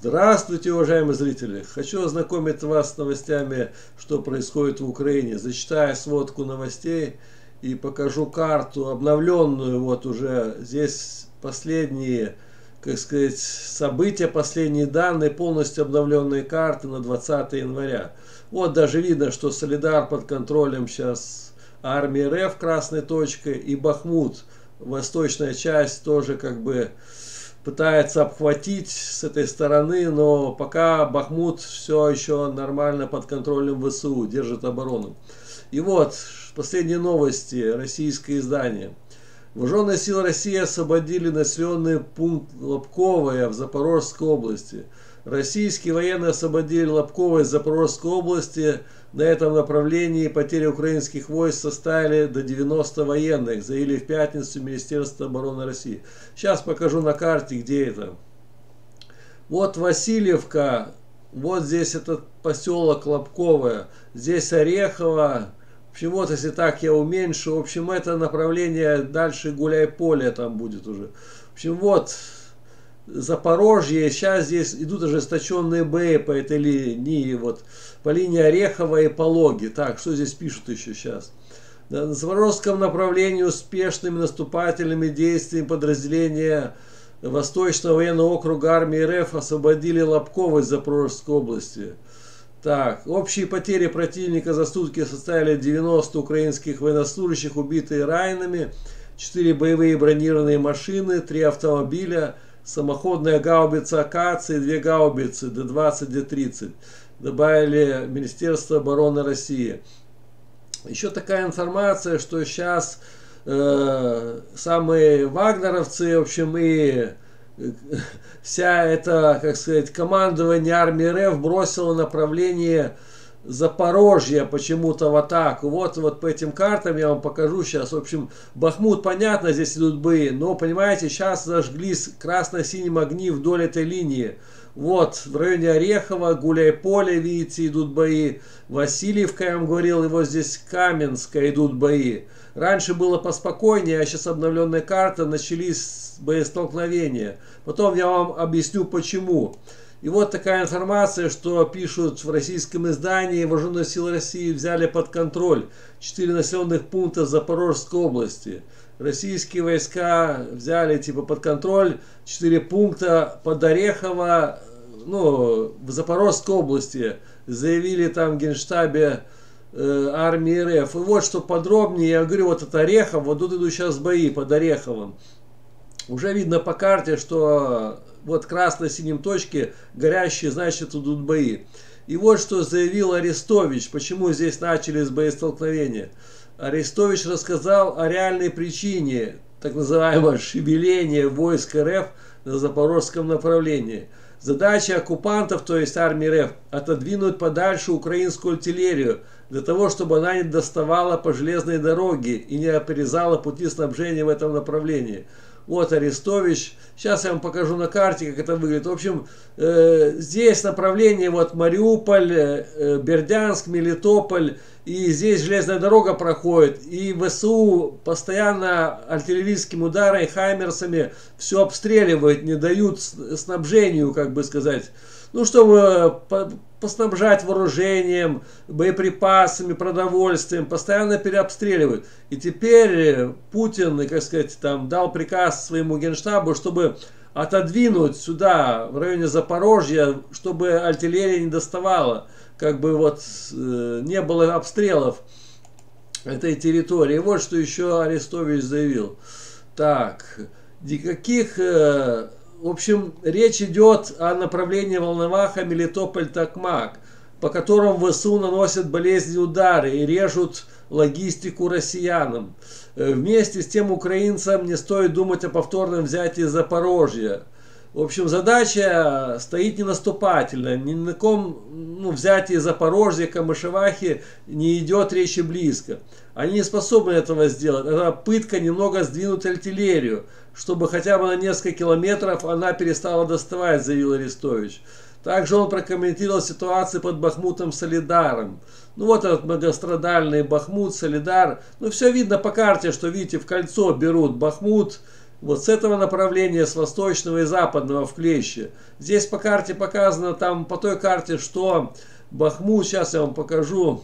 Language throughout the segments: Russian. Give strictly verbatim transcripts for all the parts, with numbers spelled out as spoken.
Здравствуйте, уважаемые зрители! Хочу ознакомить вас с новостями, что происходит в Украине. Зачитаю сводку новостей и покажу карту обновленную. Вот уже здесь последние, как сказать, события, последние данные, полностью обновленные карты на двадцатое января. Вот даже видно, что Солидар под контролем сейчас армии РФ красной точкой, и Бахмут, восточная часть, тоже как бы пытается обхватить с этой стороны, но пока Бахмут все еще нормально под контролем ВСУ, держит оборону. И вот последние новости, российское издание. Вооруженные силы России освободили населенный пункт Лобковое в Запорожской области. Российские военные освободили Лобковое из Запорожской области. На этом направлении потери украинских войск составили до девяноста военных, заявили в пятницу Министерство обороны России. Сейчас покажу на карте, где это. Вот Васильевка, вот здесь этот поселок Лобковое, здесь Орехово. В общем, вот если так я уменьшу, в общем, это направление дальше Гуляй-Поле там будет уже. В общем, вот Запорожье, сейчас здесь идут ожесточенные бои по этой линии, вот по линии Орехова и Пологи. Так, что здесь пишут еще сейчас? На запорожском направлении успешными наступательными действиями подразделения Восточного военного округа армии РФ освободили Лобково из Запорожской области. Так, общие потери противника за сутки составили девяносто украинских военнослужащих, убитые ранеными, четыре боевые бронированные машины, три автомобиля, самоходная гаубица «Акация» и две гаубицы Д двадцать, Д тридцать. Добавили Министерство обороны России. Еще такая информация, что сейчас э, самые вагнеровцы, в общем, и вся эта, как сказать, командование армии РФ бросило направление Запорожья почему-то в атаку. Вот, вот по этим картам я вам покажу сейчас. В общем, Бахмут, понятно, здесь идут бои, но, понимаете, сейчас зажглись красно-синим огни вдоль этой линии. Вот, в районе Орехова, Гуляй-Поле, видите, идут бои. Васильевка, я вам говорил, и вот здесь Каменская идут бои. Раньше было поспокойнее, а сейчас обновленная карта, начались боестолкновения. Потом я вам объясню почему. И вот такая информация, что пишут в российском издании: вооруженные силы России взяли под контроль четыре населенных пункта Запорожской области. Российские войска взяли типа под контроль четыре пункта под Орехово, ну, в Запорожской области, заявили там в Генштабе э, армии РФ. И вот что подробнее, я говорю, вот это Орехов, вот тут идут сейчас бои под Ореховым. Уже видно по карте, что вот красно-синим точки горящие, значит, идут бои. И вот что заявил Арестович, почему здесь начались боестолкновения. Арестович рассказал о реальной причине так называемого шевеления войск РФ на запорожском направлении. Задача оккупантов, то есть армии РФ, отодвинуть подальше украинскую артиллерию, для того, чтобы она не доставала по железной дороге и не опережала пути снабжения в этом направлении. Вот Арестович. Сейчас я вам покажу на карте, как это выглядит. В общем, э, здесь направление вот Мариуполь, э, Бердянск, Мелитополь. И здесь железная дорога проходит. И ВСУ постоянно артиллерийскими ударами, хаймерсами все обстреливают, не дают снабжению, как бы сказать. Ну, чтобы поснабжать вооружением, боеприпасами, продовольствием, постоянно переобстреливают. И теперь Путин, как сказать, там дал приказ своему генштабу, чтобы отодвинуть сюда, в районе Запорожья, чтобы артиллерия не доставала, как бы вот э, не было обстрелов этой территории. Вот что еще Арестович заявил. Так, никаких... Э, В общем, речь идет о направлении Волноваха, Мелитополь, Токмак, по которым ВСУ наносят болезненные удары и режут логистику россиянам. Вместе с тем украинцам не стоит думать о повторном взятии Запорожья. В общем, задача стоит не наступательная. Ни на ком ну, взятии Запорожья, Камышевахи не идет речи близко. Они не способны этого сделать. Это пытка немного сдвинуть артиллерию, чтобы хотя бы на несколько километров она перестала доставать, заявил Арестович. Также он прокомментировал ситуацию под Бахмутом, Солидаром. Ну вот этот многострадальный Бахмут, Солидар. Ну все видно по карте, что видите, в кольцо берут Бахмут, Вот с этого направления, с восточного и западного в клеще. Здесь по карте показано, там по той карте, что Бахмут, сейчас я вам покажу.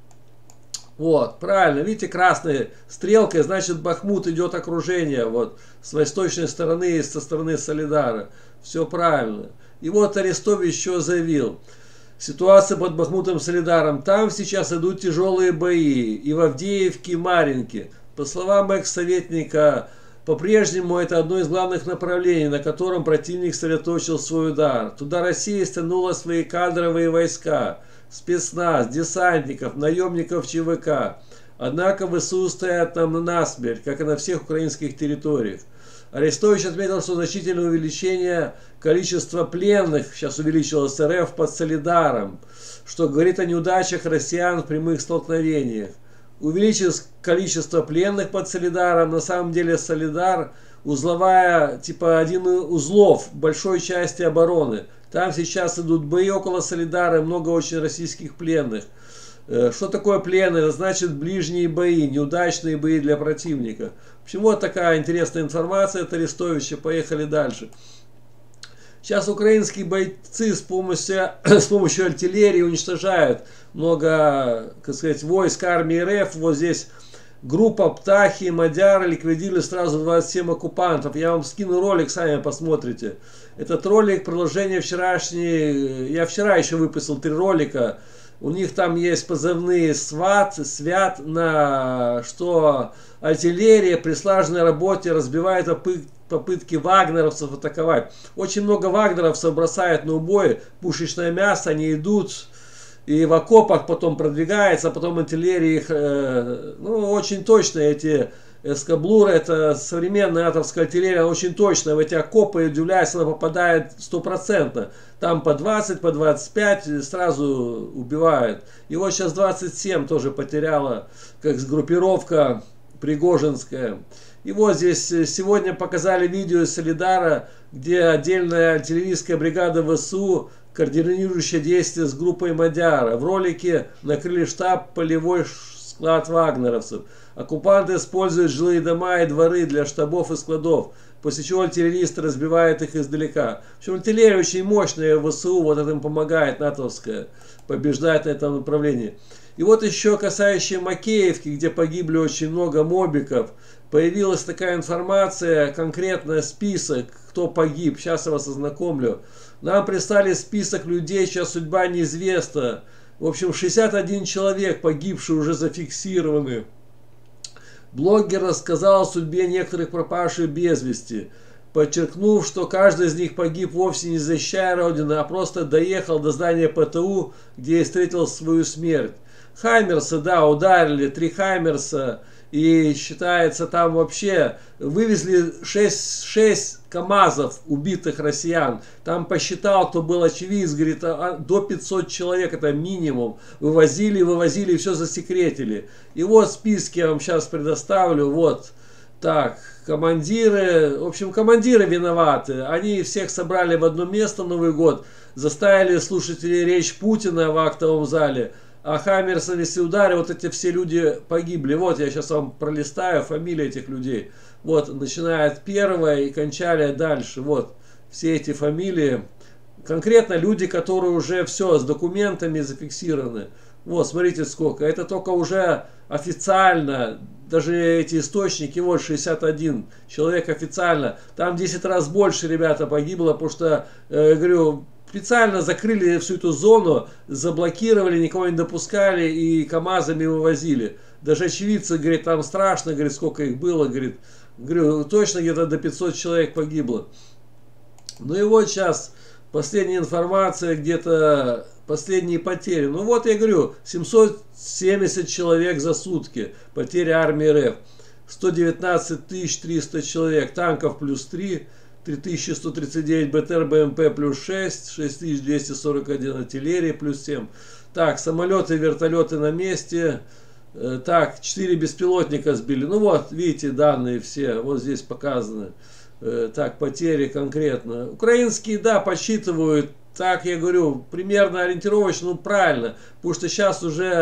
Вот, правильно, видите, красной стрелкой, значит, Бахмут идет окружение, вот, с восточной стороны и со стороны Солидара. Все правильно. И вот Арестович еще заявил. Ситуация под Бахмутом, Солидаром. Там сейчас идут тяжелые бои. И в Авдеевке, и Марьинке. По словам экс-советника, по-прежнему это одно из главных направлений, на котором противник сосредоточил свой удар. Туда Россия стянула свои кадровые войска, спецназ, десантников, наемников ЧВК. Однако ВСУ стоят там насмерть, как и на всех украинских территориях. Арестович отметил, что значительное увеличение количества пленных сейчас увеличилось РФ под Солидаром, что говорит о неудачах россиян в прямых столкновениях. Увеличилось количество пленных под Солидаром. На самом деле Солидар узловая, типа один из узлов большой части обороны. Там сейчас идут бои около Солидара, много очень российских пленных. Что такое пленные? Это значит ближние бои, неудачные бои для противника. Почему вот такая интересная информация от Арестовича? Поехали дальше. Сейчас украинские бойцы с помощью, с помощью артиллерии уничтожают много, как сказать, войск армии РФ. Вот здесь группа Птахи, Мадяра ликвидировали сразу двадцать семь оккупантов. Я вам скину ролик, сами посмотрите. Этот ролик продолжение вчерашней. Я вчера еще выпустил три ролика. У них там есть позывные СВАТ, СВЯТ, на что артиллерия при слаженной работе разбивает попытки вагнеровцев атаковать. Очень много вагнеровцев бросают на убой пушечное мясо, они идут и в окопах потом продвигается, а потом артиллерия их, э, ну, очень точно эти эскаблуры, это современная натовская артиллерия, очень точно в эти окопы, удивляюсь, она попадает стопроцентно. Там по двадцать, по двадцать пять сразу убивает. И вот сейчас двадцать семь тоже потеряла, как группировка Пригожинская. И вот здесь сегодня показали видео из Солидара, где отдельная артиллерийская бригада ВСУ, координирующая действия с группой Мадяра. В ролике накрыли штаб, полевой склад вагнеровцев. Оккупанты используют жилые дома и дворы для штабов и складов, после чего артиллеристы разбивают их издалека. В общем, артиллерия очень мощная, ВСУ, вот это им помогает, натовская, побеждать на этом направлении. И вот еще касающая Макеевки, где погибли очень много мобиков, появилась такая информация, конкретно список, кто погиб. Сейчас я вас ознакомлю. Нам прислали список людей, чья судьба неизвестна. В общем, шестьдесят один человек погибшие уже зафиксированы. Блогер рассказал о судьбе некоторых пропавших без вести, подчеркнув, что каждый из них погиб вовсе не защищая Родину, а просто доехал до здания ПТУ, где и встретил свою смерть. Хаймерсы, да, ударили, три Хаймерса, и считается там вообще, вывезли шесть, шесть КАМАЗов убитых россиян. Там посчитал, кто был очевидец, говорит, до пятисот человек, это минимум. Вывозили, вывозили, все засекретили. И вот списки я вам сейчас предоставлю, вот. Так, командиры, в общем, командиры виноваты. Они всех собрали в одно место Новый год, заставили слушателей речь Путина в актовом зале. А Хаммерс нанесли удары, вот эти все люди погибли. Вот я сейчас вам пролистаю фамилии этих людей. Вот, начиная от первого и кончали дальше. Вот, все эти фамилии. Конкретно люди, которые уже все с документами зафиксированы. Вот, смотрите сколько. Это только уже официально, даже эти источники, вот шестьдесят один человек официально. Там десять раз больше ребята погибло, потому что, э, говорю, специально закрыли всю эту зону, заблокировали, никого не допускали и КАМАЗами вывозили. Даже очевидцы, говорит, там страшно, говорит, сколько их было, говорит. Говорю, точно где-то до пятисот человек погибло. Ну и вот сейчас последняя информация, где-то последние потери. Ну вот я говорю, семьсот семьдесят человек за сутки, потери армии РФ. сто девятнадцать тысяч триста человек, танков плюс три. три тысячи сто тридцать девять БТР БМП плюс шесть, шесть тысяч двести сорок один артиллерии плюс семь. Так, самолеты и вертолеты на месте. Так, четыре беспилотника сбили. Ну вот, видите, данные все, вот здесь показаны. Так, потери конкретно. Украинские, да, подсчитывают. Так, я говорю, примерно ориентировочно, ну правильно. Потому что сейчас уже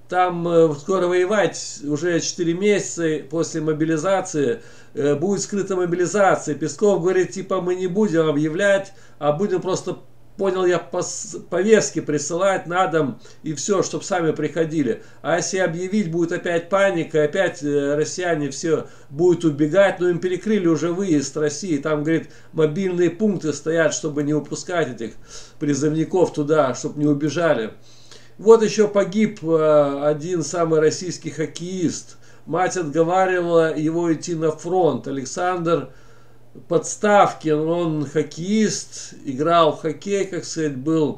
там э, скоро воевать, уже четыре месяца после мобилизации, э, будет скрытая мобилизация. Песков говорит, типа, мы не будем объявлять, а будем просто, понял я, повестки присылать на дом и все, чтобы сами приходили. А если объявить, будет опять паника, опять э, россияне все будут убегать, но им перекрыли уже выезд России. Там, говорит, мобильные пункты стоят, чтобы не упускать этих призывников туда, чтобы не убежали. Вот еще погиб один самый российский хоккеист. Мать отговаривала его идти на фронт. Александр Подставкин, он хоккеист, играл в хоккей, как сказать, был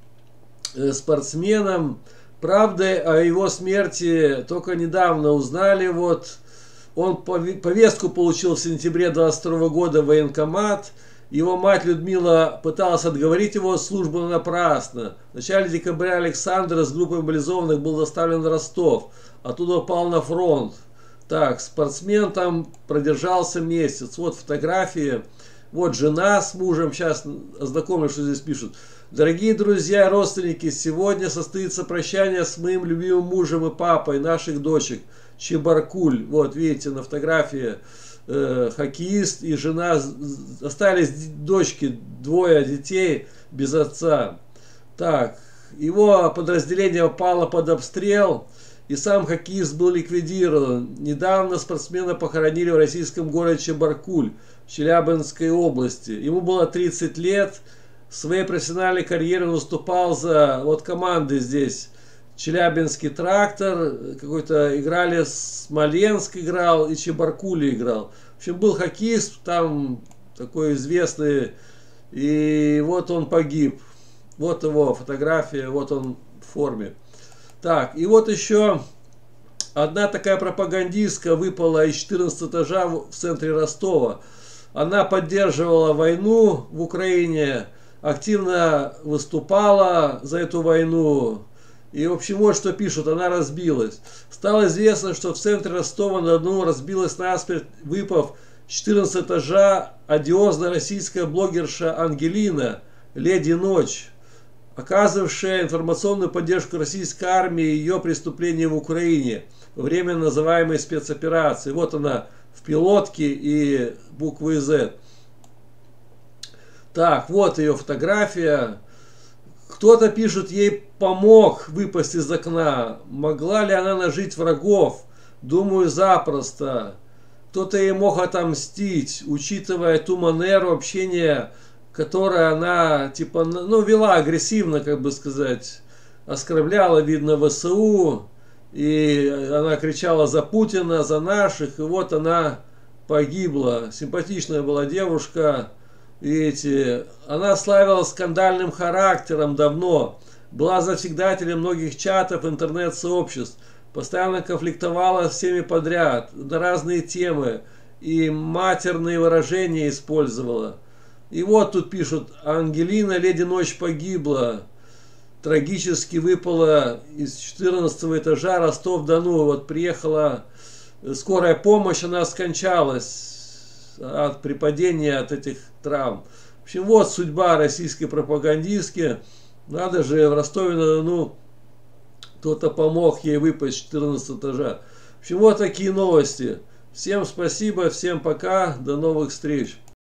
спортсменом. Правда, о его смерти только недавно узнали. Вот он повестку получил в сентябре двадцать второго года в военкомат. Его мать Людмила пыталась отговорить его от службы, но напрасно. В начале декабря Александр с группой мобилизованных был доставлен в Ростов. Оттуда попал на фронт. Так, спортсмен там продержался месяц. Вот фотографии. Вот жена с мужем. Сейчас ознакомлю, что здесь пишут. Дорогие друзья и родственники, сегодня состоится прощание с моим любимым мужем и папой наших дочек. Чебаркуль. Вот, видите, на фотографии. Хоккеист и жена, остались дочки, двое детей без отца. Так, его подразделение попало под обстрел, и сам хоккеист был ликвидирован. Недавно спортсмена похоронили в российском городе Чебаркуль, Челябинской области. Ему было тридцать лет, в своей профессиональной карьере он выступал за вот команды здесь. Челябинский трактор, какой-то играли, Смоленск играл и Чебаркули играл. В общем, был хоккеист, там такой известный, и вот он погиб. Вот его фотография, вот он в форме. Так, и вот еще одна такая пропагандистка выпала из четырнадцатого этажа в центре Ростова. Она поддерживала войну в Украине, активно выступала за эту войну. И, в общем, вот что пишут, она разбилась. Стало известно, что в центре Ростова-на-Дону разбилась насмерть, выпав с четырнадцатого этажа, одиозная российская блогерша Ангелина, Леди Ночь, оказывавшая информационную поддержку российской армии и ее преступлений в Украине во время называемой спецоперации. Вот она в пилотке и буквы Z. Так, вот ее фотография. Кто-то пишет, ей помог выпасть из окна. Могла ли она нажить врагов? Думаю, запросто. Кто-то ей мог отомстить, учитывая ту манеру общения, которое она, типа, ну, вела агрессивно, как бы сказать. Оскорбляла, видно, ВСУ. И она кричала за Путина, за наших. И вот она погибла. Симпатичная была девушка. Видите, она славилась скандальным характером давно, была завсегдателем многих чатов, интернет-сообществ, постоянно конфликтовала с всеми подряд на разные темы и матерные выражения использовала. И вот тут пишут, Ангелина, Леди Ночь, погибла, трагически выпала из четырнадцатого этажа, Ростов-на-Дону. Вот приехала скорая помощь, она скончалась от при падении от этих травм. В общем, вот судьба российской пропагандистки. Надо же, в Ростове-на-Дону кто-то помог ей выпасть с четырнадцатого этажа. В общем, вот такие новости. Всем спасибо, всем пока, до новых встреч.